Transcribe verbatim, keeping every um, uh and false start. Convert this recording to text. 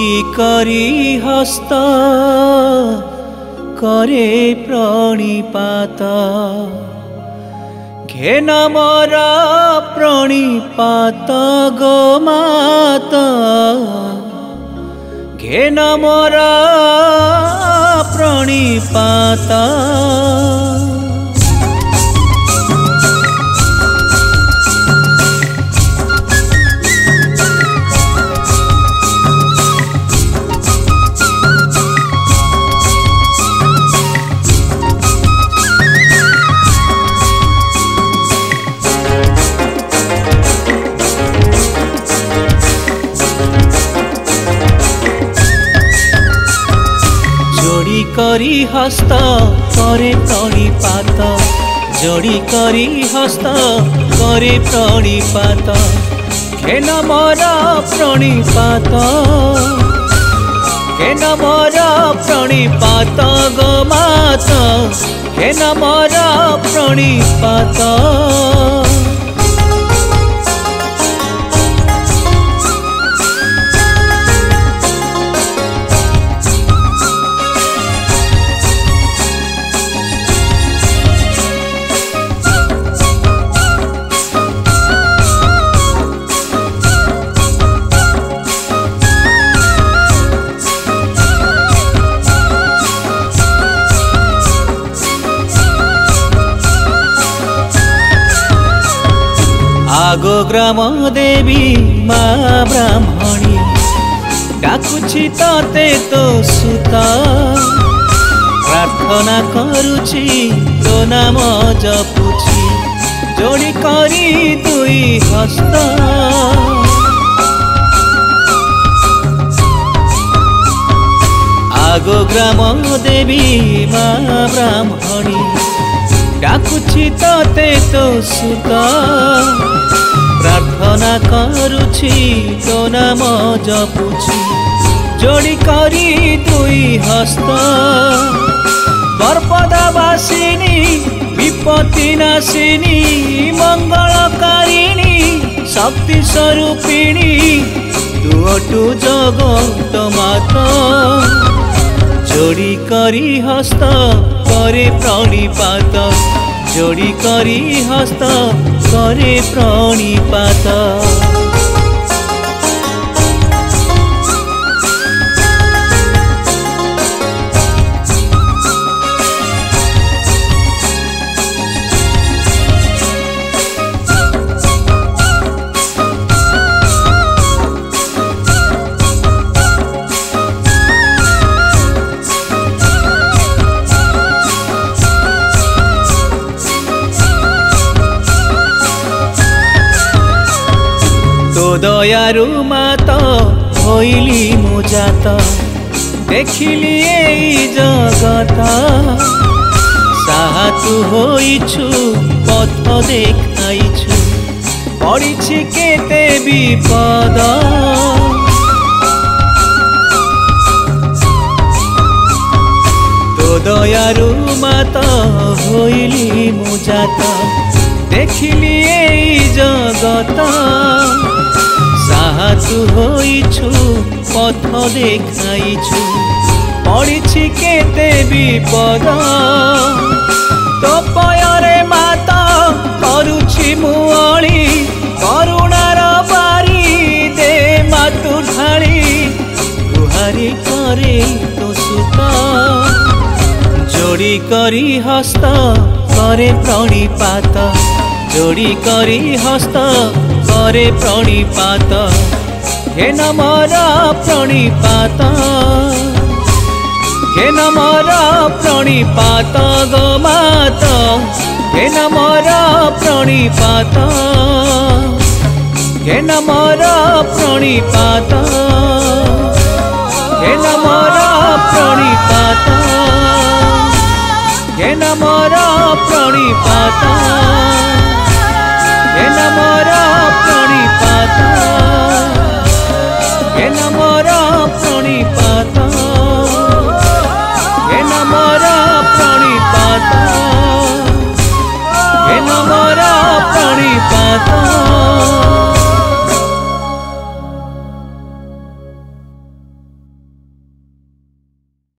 जोड़ी करी हस्त करे प्रणिपात घेन मोर प्रणिपात गो माता घेन मोर प्रणिपात करी हस्त करे प्रणिपात जोड़ी करी हस्त करे प्रणिपात घेन मोर प्रणिपात घेन मोर प्रणिपात गो माता घेन मोर प्रणिपात आगो ग्राम देवी माँ ब्राह्मणी डाकुछि तते तो सुता प्रार्थना करुछि तो नाम जपुछि जोड़ी करी दुई हस्त आगो ग्राम देवी माँ ब्राह्मणी डाकुछि तते तो सुता प्रार्थना करुछि तो नाम जपुछि जोड़ी करी दुई हस्त बरपदावासिनी विपत्ति नाशिनी मंगलकारिणी शक्ति स्वरूपिणी दुअटु जगत माता जोड़ी करी हस्त करे प्रणिपात जोड़ी करी हस्त करे प्रणिपात दयारु माता होइली मुजात देखिली एई जगत साहतु होइछु पथ देखाइछु पड़िछि केते विपद तो दयारु माता होइली मुजात देखिली एई जगत साहतु होइछु पथ देखाइछु पड़िछि केते विपद तो पयरे माता करुछि मुअली करुणार बारी दे मातु ढाली गुहारी करे तो सुता जोड़ी करी हस्त करे प्रणिपात जोड़ी करी हस्त करे प्रणिपात घेन मोर प्रणिपात घेन मोर प्रणिपात गो माता घेन मोर प्रणिपात घेन मोर प्रणिपात घेन मोर प्रणिपात घेन मोर प्रणिपात।